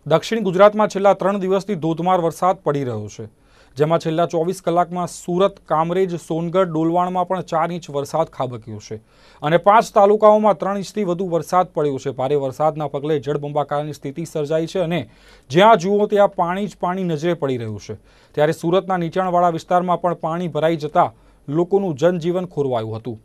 દક્ષિણ ગુજરાતમાં છેલ્લા 3 દિવસથી ધોધમાર વરસાદ પડી રહ્યો છે, જેમાં છેલ્લા 24 કલાકમાં સુરત, કામરેજ, સોનગઢ, ડોલવાણમાં પણ 4 ઇંચ વરસાદ ખાબક્યો છે અને 5 તાલુકાઓમાં 3 ઇંચથી વધુ વરસાદ પડ્યો છે। ભારે વરસાદના પગલે જળબંબાકારની સ્થિતિ સર્જાઈ છે અને જ્યાં જુઓ ત્યાં પાણી જ પાણી નજરે પડી રહ્યું છે। ત્યારે સુરતના નીચાણવાળા વિસ્તારમાં પણ પાણી ભરાઈ જતા લોકોનું જનજીવન ખોરવાયું હતું।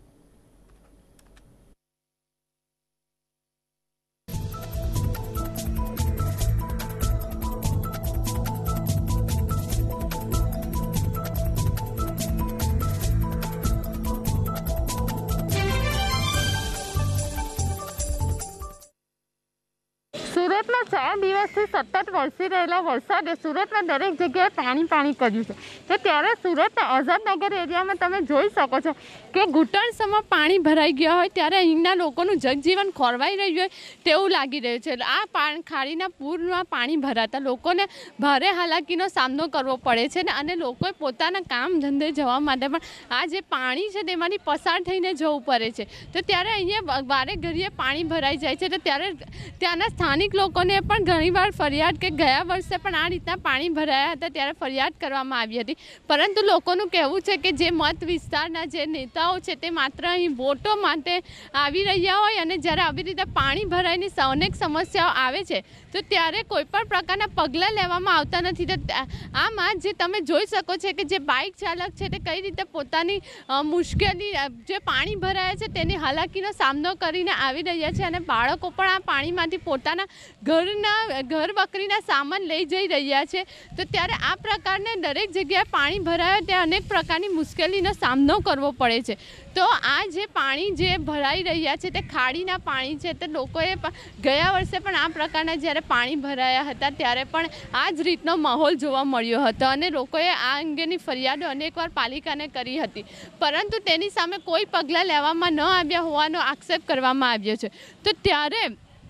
सूरत में 4 દિવસથી સતત વરસી રહેલા વરસાદે સુરતમાં દરેક જગ્યાએ પાણી કર્યું છે। તો ત્યારે સુરતના આઝાદનગર એરિયામાં તમે જોઈ શકો છો કે ઘૂંટણસમાં પાણી ભરાઈ ગયા હોય ત્યારે અહીંના લોકોનું જગજીવન ખોરવાઈ રહ્યું હોય તેવું લાગી રહ્યું છે। આ ખાડીના પૂરમાં પાણી ભરાતા લોકોને ભારે હાલાકીનો સામનો કરવો પડે છે અને લોકોએ પોતાના કામ ધંધે જવા માટે પણ આ જે પાણી છે તેમાંથી પસાર થઈને જવું પડે છે। તો ત્યારે અહીંયા વારે ઘડીએ પાણી ભરાઈ જાય છે। તો ત્યારે ત્યાંના સ્થાનિક લોકોને પણ ઘણીવાર ફરિયાદ કે ગયા વર્ષે પણ આ રીતના પાણી ભરાયા હતા ત્યારે ફરિયાદ કરવામાં આવી હતી, પરંતુ લોકોનું કહેવું છે કે જે મત વિસ્તારના જે નેતાઓ છે તે માત્ર અહીં વોટો માટે આવી રહ્યા હોય અને જ્યારે આવી રીતે પાણી ભરાયની અનેક સમસ્યાઓ આવે છે તો ત્યારે કોઈ પણ પ્રકારના પગલાં લેવામાં આવતા નથી। તો આમાં જે તમે જોઈ શકો છો કે જે બાઇક ચાલક છે તે કઈ રીતે પોતાની મુશ્કેલી જે પાણી ભરાયા છે તેની હાલાકીનો સામનો કરીને આવી રહ્યા છે અને બાળકો પણ આ પાણીમાંથી પોતાના ઘર વકરીના સામાન લઈ જઈ રહ્યા છે। તો ત્યારે આ પ્રકારને દરેક જગ્યાએ પાણી ભરાય ત્યાં અનેક પ્રકારની મુશ્કેલીનો સામનો કરવો પડે છે। તો આ જે પાણી જે ભરાઈ રહ્યા છે તે ખાડીના પાણી છે। તો લોકોએ ગયા વર્ષે પણ આ પ્રકારના જ્યારે પાણી ભરાયા હતા ત્યારે પણ આ જ રીતનો માહોલ જોવા મળ્યો હતો અને લોકોએ આ અંગેની ફરિયાદો અનેકવાર પાલિકાને કરી હતી, પરંતુ તેની સામે કોઈ પગલાં લેવામાં ન આવ્યા હોવાનો આક્ષેપ કરવામાં આવ્યો છે। તો ત્યારે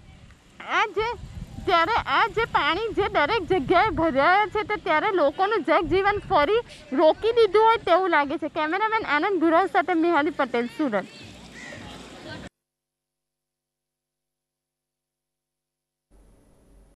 આ જે પાણી જે દરેક જગ્યાએ ભરાયા છે તો ત્યારે લોકોનું જગજીવન ફરી રોકી દીધું હોય તેવું લાગે છે। કેમેરામેન આનંદ ગુરવ સાથે મિહાલી પટેલ, સુરત।